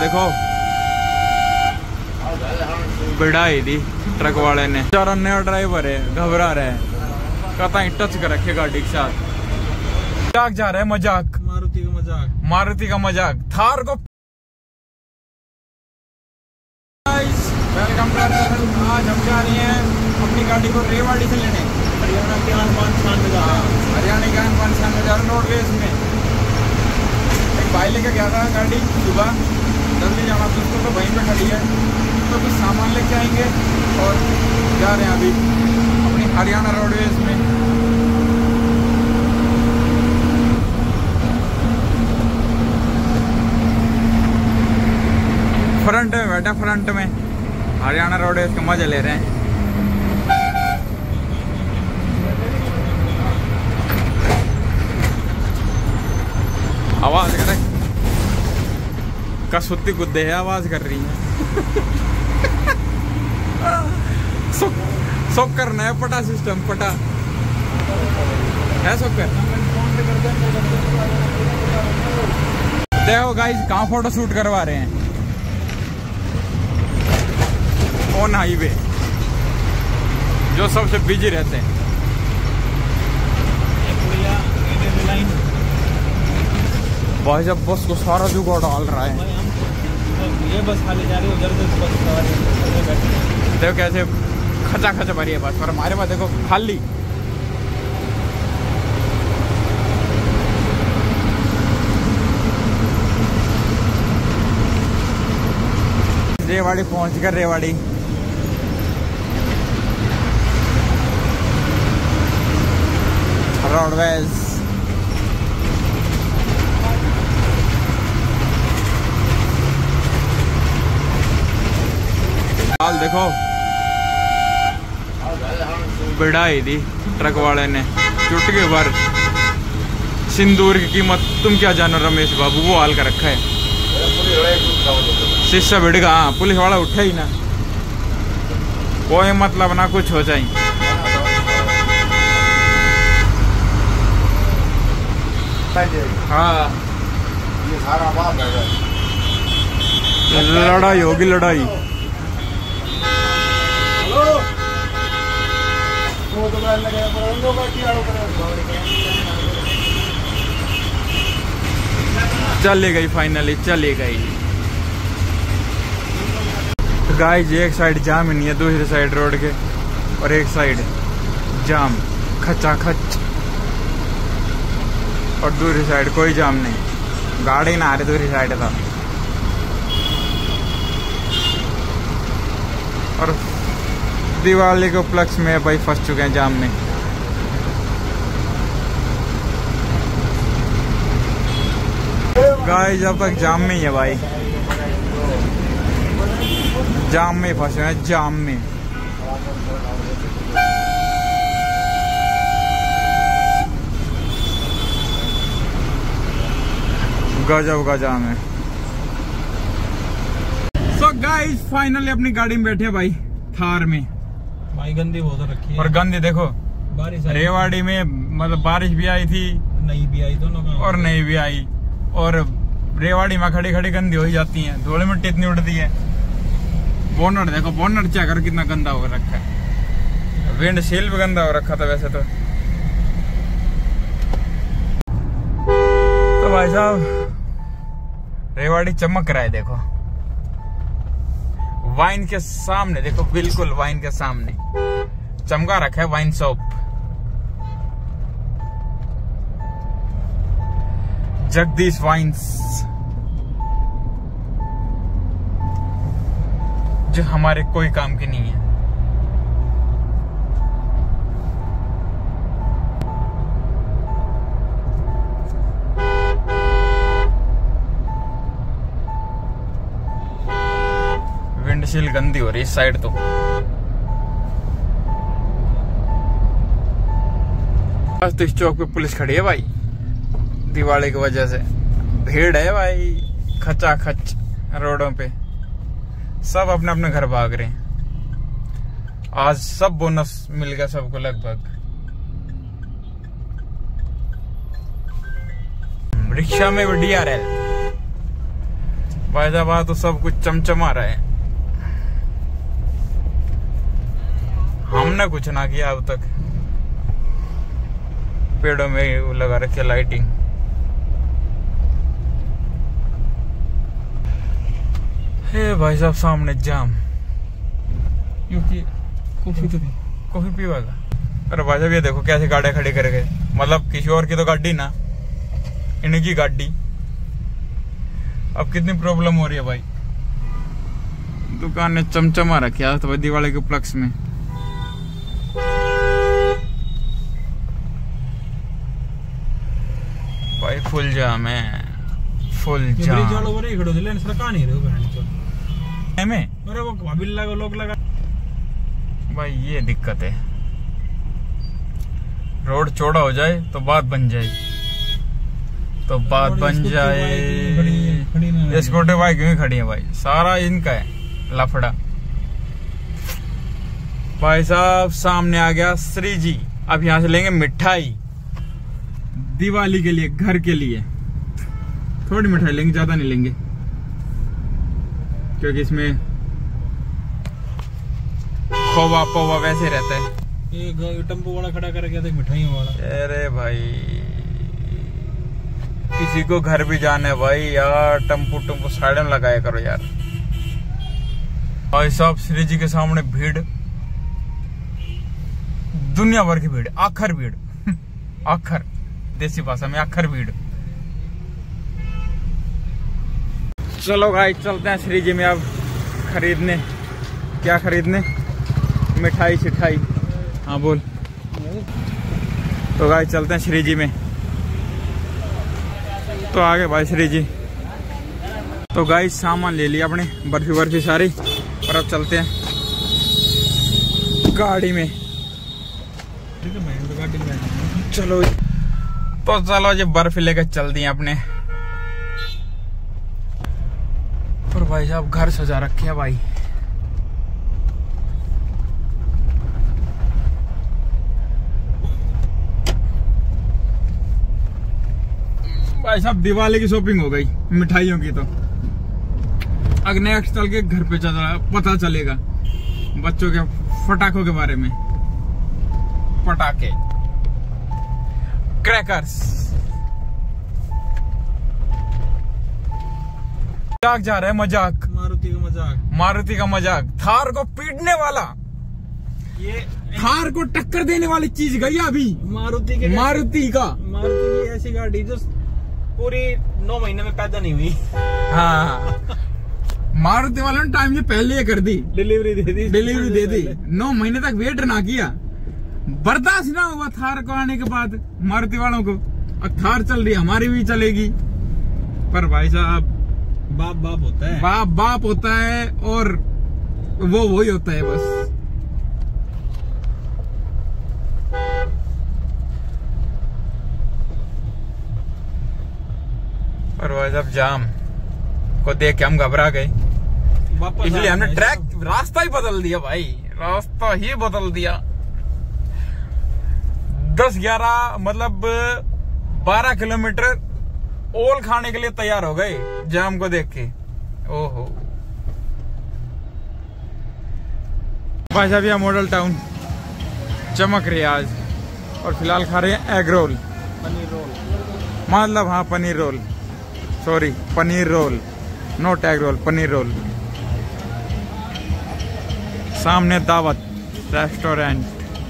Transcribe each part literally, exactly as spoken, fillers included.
देखो बिड़ाई दी ट्रक वाले ने। बेचारा नया ड्राइवर है, घबरा रहा है, कहता है टच कर रखे गाड़ी के साथ। मजाक जा रहा है, मजाक, मारुति का मजाक, मारुति का मजाक। थार को वेलकम टू आवर चैनल। आज हम जा रहे हैं अपनी गाड़ी को रेवाड़ी से लेने, हरियाणा के आनमान शान में जा रहा है। हरियाणा के आनमान शान में जा रहा है रोडवेज में। एक भाई लेके गया था गाड़ी सुबह, जल्दी जाना था उसको, तो वहीं पे खड़ी है, तो कुछ सामान लेके आएंगे और जा रहे हैं अभी अपनी हरियाणा रोडवेज में। फ्रंट में बैठा, फ्रंट में हरियाणा रोडवेज का मजा ले रहे हैं। आवाज करे कसुत्ती कुत्ते है, आवाज कर रही है। सोकर ना है, पटा सिस्टम, पटा है सोकर। देखो गाइस कहाँ फोटो शूट करवा रहे हैं, ऑन हाईवे, जो सबसे बिजी रहते हैं। भाई जब बस को सारा जुगाड़ डाल रहा है, ये बस खाली जा रही है, उधर से बस बैठे। देखो कैसे खचा खचा भरी है बस, और हमारे पास देखो खाली। रेवाड़ी पहुंच कर, रेवाड़ी रोडवेज। हाल देखो बिड़ाई दी ट्रक वाले ने, चुटकी भर सिंदूर की कीमत तुम क्या जानो रमेश बाबू, वो हाल कर रखा है। शीशा भिड़गा, हाँ पुलिस वाला उठे ही ना, कोई मतलब ना कुछ हो जाए। हाँ ये सारा बात है, लड़ाई होगी, लड़ाई। चली गई, फाइनली चली गई। गाइस एक साइड जाम ही नहीं है, दूसरी साइड रोड के, और एक साइड जाम खचा खच, और दूसरी साइड कोई जाम नहीं, गाड़ी ना आ रही दूसरी साइड था। और दिवाली के उपलक्ष्य में भाई फंस चुके हैं जाम में। गाइस जब तक जाम में ही है भाई, जाम में फंसे हैं, जाम में। गजब का जाम है। सो गाइस फाइनली अपनी गाड़ी में बैठे भाई, थार में। भाई गंदी बहुत रखी है, और गंदी देखो, बारिश रेवाड़ी में मतलब बारिश भी आई थी, नहीं भी आई, दोनों का और नहीं भी आई। और रेवाड़ी में खड़ी खड़ी गंदी हो ही जाती है, धूल मिट्टी इतनी उड़ती है। बोनट देखो, बोनट चेक कर कितना गंदा हो रखा है, विंड शील्ड भी गंदा हो रखा था वैसे तो। तो भाई साहब रेवाड़ी चमक रहा है, देखो वाइन के सामने, देखो बिल्कुल वाइन के सामने चमका रखा है वाइन शॉप। जगदीश वाइन्स, जो हमारे कोई काम की नहीं है। विंडशील्ड गंदी हो रही है इस साइड तो। बस तो इस चौक पे पुलिस खड़ी है भाई, दिवाली की वजह से भीड़ है भाई, खचा खच रोडों पे, सब अपने अपने घर भाग रहे हैं। आज सब बोनस मिल गया सबको लगभग। रिक्शा में भी डी आर एल, भाई साहब आज तो सब कुछ चमचमा रहा है। हमने कुछ ना किया अब तक। पेड़ों में वो लगा रखी है लाइटिंग। हे भाई साहब सामने जाम। क्योंकि कॉफी तो कॉफी पीवागा। अरे भाई साहब ये देखो कैसे गाड़ियां खड़ी कर गए। मतलब किसी और की तो गाड़ी ना, इनकी गाड़ी। अब कितनी प्रॉब्लम हो रही है भाई। दुकान ने चमचमा रखा तो भाई दिवाली के उपलक्ष्य में। भाई फुल जाम है, फुल जाम। खड़ो दिले सरका नहीं रहे में अरे वो भाभी लगा लोग लगा। भाई ये दिक्कत है। रोड चौड़ा हो जाए तो बात बन जाएगी, तो बात बन जाए। स्कूटी बाइक क्यों खड़ी है भाई, सारा इनका है लफड़ा। भाई साहब सामने आ गया श्री जी। अब यहाँ से लेंगे मिठाई दिवाली के लिए, घर के लिए। थोड़ी मिठाई लेंगे, ज्यादा नहीं लेंगे, क्योंकि इसमें खोवा पोवा वैसे रहता है। ये टेम्पो वाला खड़ा कर गया था मिठाइयों वाला। अरे भाई किसी को घर भी जाना है भाई यार, टेम्पो टेम्पो साइड में लगाया करो यार। भाई साहब श्री जी के सामने भीड़, दुनिया भर की भीड़, आखर भीड़ आखर, देसी भाषा में आखर भीड़। चलो भाई चलते हैं श्री जी में अब खरीदने। क्या खरीदने? मिठाई सिठाई। हाँ बोल। तो भाई चलते हैं श्री जी में। तो आगे भाई श्री जी। तो गाइस सामान ले लिया अपने, बर्फी बर्फी सारी, और अब चलते हैं गाड़ी में। चलो तो चलो जी बर्फी लेकर चल दी अपने। और भाई साहब घर सजा रखे हैं भाई। भाई साहब दिवाली की शॉपिंग हो गई मिठाइयों की। तो अब नेक्स्ट चल के घर पे चला पता चलेगा बच्चों के पटाखों के बारे में। पटाखे, क्रैकर्स। मजाक जा रहा है, मजाक। मारुति का मजाक, मारुति का मजाक। थार को पीटने वाला, ये थार को टक्कर देने वाली चीज गई अभी। मारुति के मारुति का मारुति की ऐसी गाड़ी जो पूरी नौ महीने में पैदा नहीं हुई। हाँ मारुति वालों ने टाइम से पहले ये कर दी, डिलीवरी दे दी, डिलीवरी दे दी। नौ महीने तक वेट ना किया, बर्दाश्त ना हुआ थार को आने के बाद मारुति वालों को। अब थार चल रही, हमारी भी चलेगी। पर भाई साहब बाप बाप होता है, बाप बाप होता है, और वो वही होता है बस। पर भाई साहब जाम को देख के हम घबरा गए, इसलिए हमने ट्रैक रास्ता ही बदल दिया भाई, रास्ता ही बदल दिया। दस ग्यारह मतलब बारह किलोमीटर ओल खाने के लिए तैयार हो गए जाम को देख के। ओहो भाई साहब यह मॉडल टाउन चमक रही है आज, और फिलहाल खा रहे हैं एग रोल, पनीर रोल। मतलब हाँ paneer roll, sorry paneer roll, not egg roll, paneer roll. सामने दावत रेस्टोरेंट,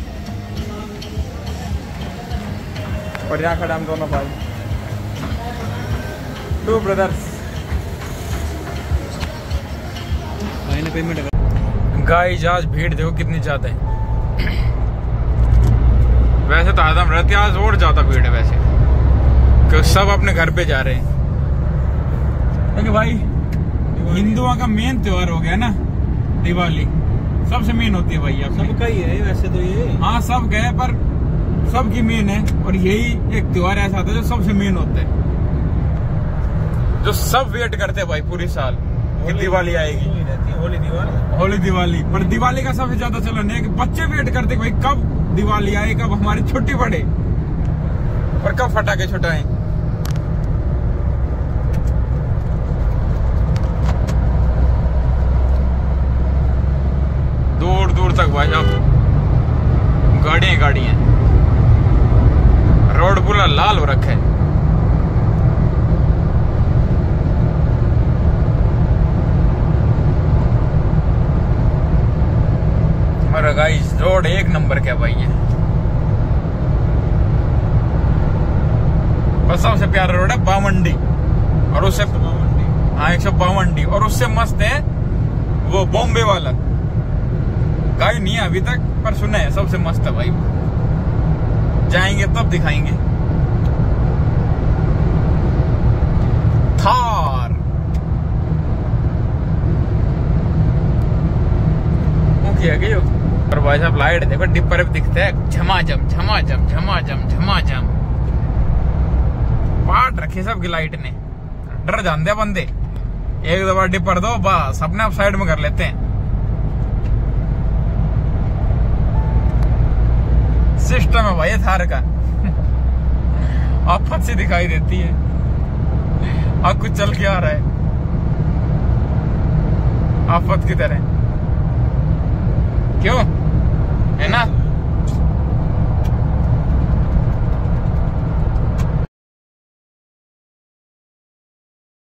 और यहाँ खड़े हम दोनों भाई, टू ब्रदर्स। भाई ने पेमेंट गाइस आज भीड़ देखो कितनी ज्यादा है। वैसे तो आदम रहती, आज और ज्यादा भीड़ है वैसे, क्योंकि सब अपने घर पे जा रहे हैं। क्योंकि भाई हिंदुओं का मेन त्योहार हो गया ना दिवाली, सबसे मेन होती है भाई। सबका ही है वैसे तो ये, हाँ सब गए, पर सबकी मेन है। और यही एक त्योहार ऐसा होता है जो सबसे मेन होता है, जो सब वेट करते हैं भाई पूरी साल कि दिवाली आएगी। होली दिवाली, होली दिवाली। पर दिवाली का सबसे ज्यादा चलन है कि बच्चे वेट करते भाई कब दिवाली आए, कब हमारी छुट्टी पड़े, और कब फटाके छुटाएं। और गाइस रोड एक नंबर क्या भाई है, बस सबसे प्यारा रोड है बावंडी, और उससे हाँ एक सौ बावंडी, और उससे मस्त है वो बॉम्बे वाला, गाय नहीं है अभी तक पर सुना है सबसे मस्त है भाई, जाएंगे तब दिखाएंगे। थार क्या गई हो, और भाई साहब लाइट देखो डिपर पे दिखता है झमाझम झमाझम झमाझम झमाझम, पाट रखे सबकी लाइट ने, डर जानते बंदे, एक दफा डिपर दो बस अपने आप साइड में कर लेते हैं। सिस्टम है भाई थार का, आफत सी दिखाई देती है, अब कुछ चल के आ रहा है आफत की तरह, क्यों है ना।